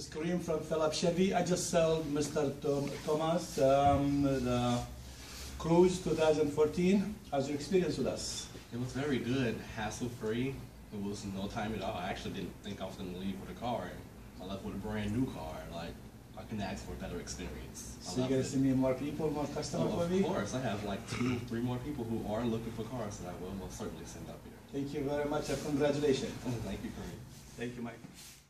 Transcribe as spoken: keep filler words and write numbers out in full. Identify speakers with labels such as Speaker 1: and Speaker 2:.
Speaker 1: is Kareem from Phillips Chevy. I just sold Mister Tom, Thomas um, the Cruze twenty fourteen. How's your experience with us?
Speaker 2: It was very good, hassle-free. It was no time at all. I actually didn't think I was going to leave with a car. I left with a brand new car. Like, I can ask for a better experience. I
Speaker 1: So you're going to
Speaker 2: it.
Speaker 1: send me more people, more customers
Speaker 2: Oh,
Speaker 1: for
Speaker 2: of
Speaker 1: me?
Speaker 2: course. I have like two, three more people who are looking for cars that I will most certainly send up here.
Speaker 1: Thank you very much and congratulations.
Speaker 2: Thank you, Kareem.
Speaker 1: Thank you, Mike.